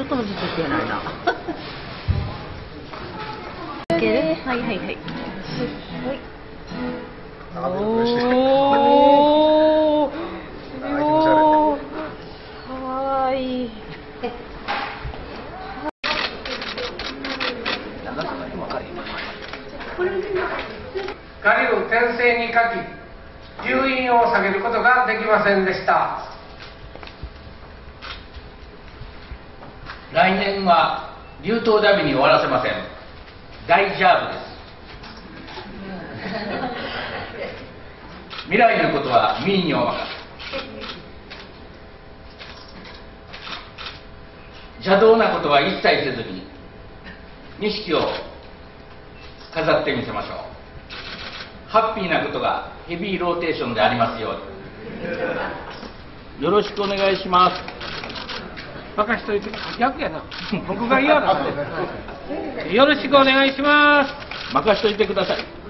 っとずつって言えないな。いける？はいはいはい。 おお。かわいい。 我流転生に書き、留飲を下げることができませんでした。 来年は流頭ダビに終わらせません。大丈夫です。未来のことは民にお任せ。邪道なことは一切せずに錦を飾ってみせましょう。ハッピーなことがヘビーローテーションでありますように。よろしくお願いします。 任しといて。逆やな。僕が嫌だ。よろしくお願いします。 任しといてください。